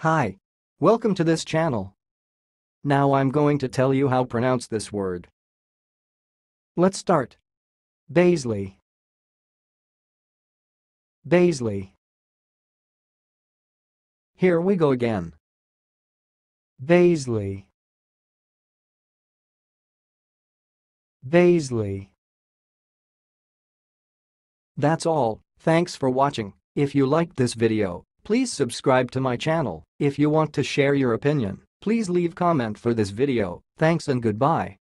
Hi. Welcome to this channel. Now I'm going to tell you how to pronounce this word. Let's start. Bazeley. Bazeley. Here we go again. Bazeley. Bazeley. That's all. Thanks for watching. If you liked this video, please subscribe to my channel. If you want to share your opinion, please leave comment for this video. Thanks and goodbye.